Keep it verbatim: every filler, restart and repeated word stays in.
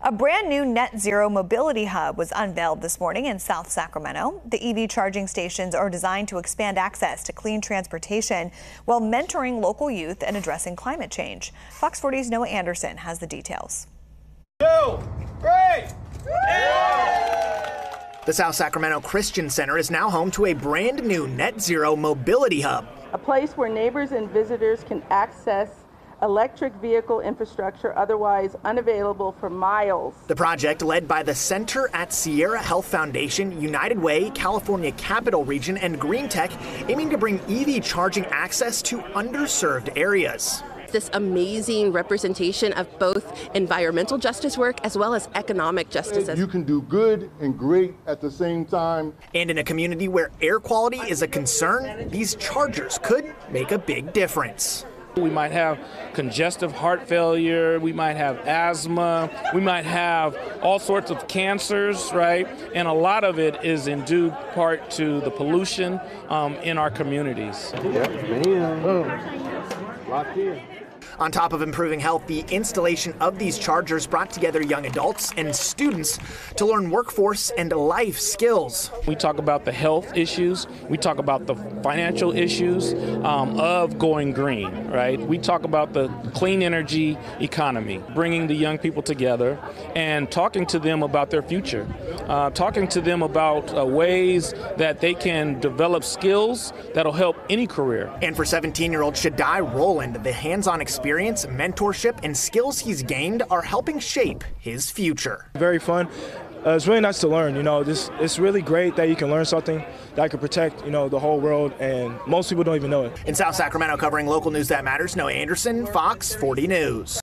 A brand new net zero mobility hub was unveiled this morning in South Sacramento. The E V charging stations are designed to expand access to clean transportation while mentoring local youth and addressing climate change. Fox forty's Noah Anderson has the details. Two, three, The South Sacramento Christian Center is now home to a brand new net zero mobility hub. A place where neighbors and visitors can access electric vehicle infrastructure otherwise unavailable for miles. The project, led by the Center at Sierra Health Foundation, United Way, California Capital Region, and Green Tech, aiming to bring E V charging access to underserved areas. This amazing representation of both environmental justice work as well as economic justice. You can do good and great at the same time. And in a community where air quality is a concern, these chargers could make a big difference. We might have congestive heart failure, we might have asthma, we might have all sorts of cancers, right? And a lot of it is in due part to the pollution um, in our communities. Yeah, man. Locked in. On top of improving health, the installation of these chargers brought together young adults and students to learn workforce and life skills. We talk about the health issues, we talk about the financial issues um, of going green, right? We talk about the clean energy economy, bringing the young people together and talking to them about their future, uh, talking to them about uh, ways that they can develop skills that'll help any career. And for seventeen-year-old Shaddai Rowland, the hands-on experience Experience, mentorship, and skills he's gained are helping shape his future. Very fun. Uh, it's really nice to learn. You know, this it's really great that you can learn something that could protect, you know, the whole world, and most people don't even know it. In South Sacramento, covering local news that matters, Noah Anderson, Fox forty News.